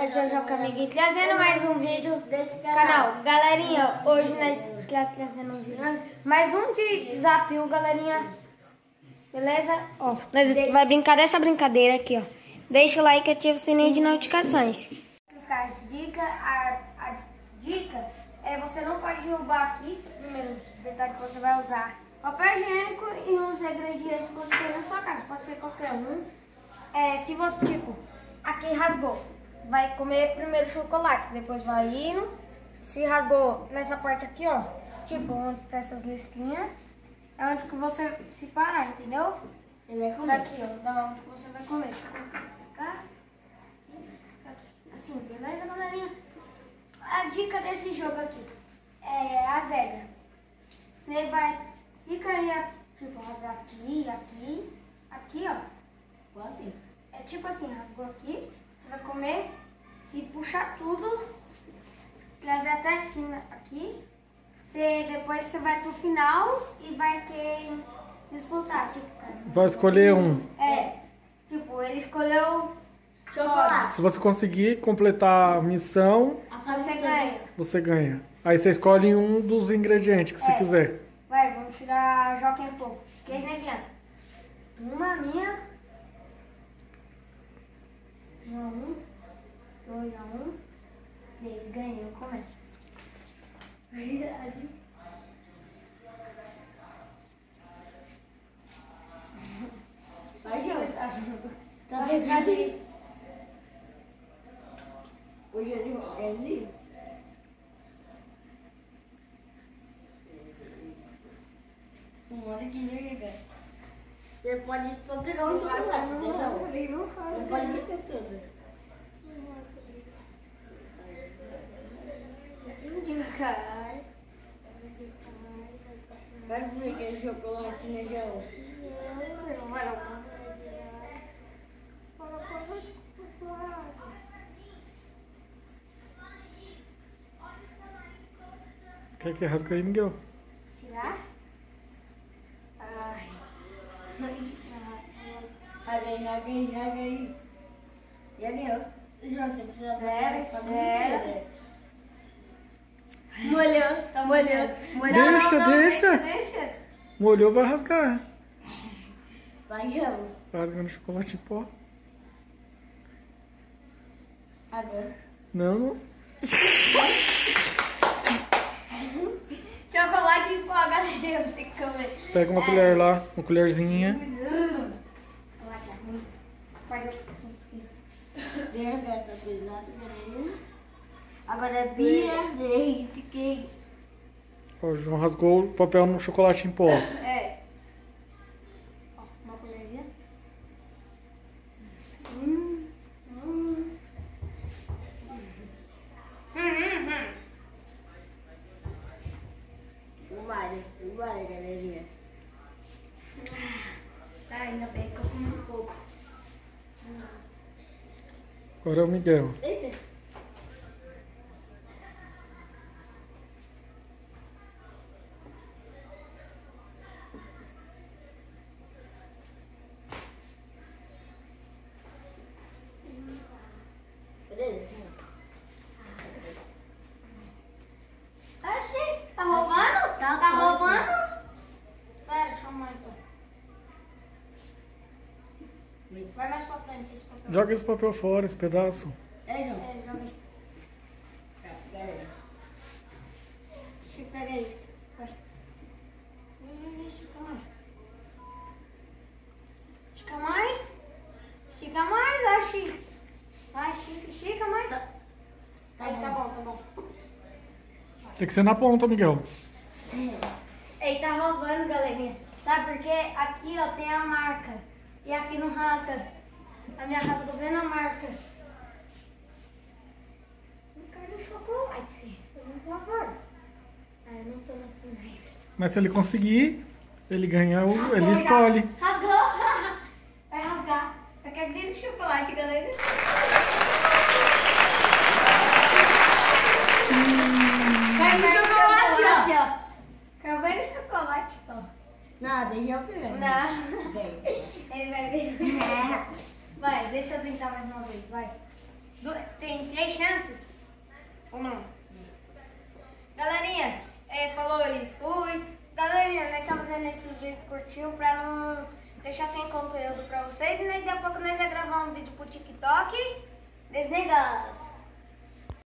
Aqui é o Joca Amiguinho trazendo mais um vídeo desse canal. Galerinha, hoje nós estamos trazendo um vídeo, mais um de desafio, galerinha. Beleza? Ó, nós vai brincar dessa brincadeira aqui, ó. Deixa o like e ativa o sininho de notificações. As dicas, a dica é você não pode derrubar aqui, primeiro detalhe que você vai usar papel higiênico e uns ingredientes que você tem na sua casa, pode ser qualquer um. Se você, tipo, aqui rasgou, vai comer primeiro chocolate, depois vai indo. Se rasgou nessa parte aqui, ó, tipo, onde tá essas listinhas, é onde que você se parar, entendeu? Você vai comer. Daqui, ó, da onde que você vai comer. Deixa eu colocar cá. Assim, beleza, galerinha? A dica desse jogo aqui é as regras. Você vai, se cair, tipo, rasgar aqui, ó. Assim. É tipo assim, rasgou aqui, você vai comer, se puxar tudo, trazer até aqui, depois você vai pro final e vai ter disputar, tipo, cara. Vai escolher um. Tipo, ele escolheu Chocolate. Se você conseguir completar a missão, você ganha. você ganha. Aí você escolhe um dos ingredientes que você quiser. Vai, vamos tirar a Joca um pouco. Quem neguinha? Uma minha. 1-1. 2-1. 3. Ganhei, começa. Vai, João. Tá Vai, pesado cadê? aí. Hoje ele é assim. Uma hora que não chega. Você pode só pegar um chocolate, deixa eu. Não pode beber tudo. Vai dizer que é chocolate, né, João? Quer que rasga aí, Miguel? Será? Ai. Raga aí. Já ganhou. João, você precisa Zero. Molhou, tá molhando. Deixa. Molhou, vai rasgar. Vai, João. Vai rasgando chocolate em pó. Agora. Não. Chocolate em pó, galera. Eu tenho que comer. Pega uma colher lá, uma colherzinha. Agora é minha vez. Quem? Ó, o João rasgou o papel no chocolate em pó. Ó, uma colherzinha. Vai, galerinha. Tá, ainda bem que eu comi um pouco. Agora é o Miguel. Eita. Achei. Tá roubando? Tá roubando? Pera, deixa eu arrumar então. Vai mais pra frente esse papel. Joga esse papel fora, esse pedaço. João. Joguei. Pera aí. Deixa eu pegar isso. Vai. Estica mais. Estica mais, acho. Vai, estica mais. Aí, tá bom. Tem que ser na ponta, Miguel. Ei, tá roubando, galerinha. Sabe por quê? Aqui, ó, tem a marca. E aqui não rasga. A minha rasga, tô vendo a marca. Não quero chocolate. Por favor. Eu não tô assim mais. Mas se ele conseguir, ele ganha, Rasgou ele já. escolhe. Rasgou. Vai rasgar. Eu quero ver o chocolate, galera. Vai ver o chocolate, ó. Quero ver o chocolate, ó. Nada, já peguei. Não. Ele vai ver. Vai, deixa eu tentar mais uma vez, vai. Tem 3 chances? Ou não? Galerinha, falou e fui. Galerinha, nós estamos fazendo esses vídeos curtinhos pra não deixar sem conteúdo pra vocês. E daqui a pouco nós vamos gravar um vídeo pro TikTok. Desnegados.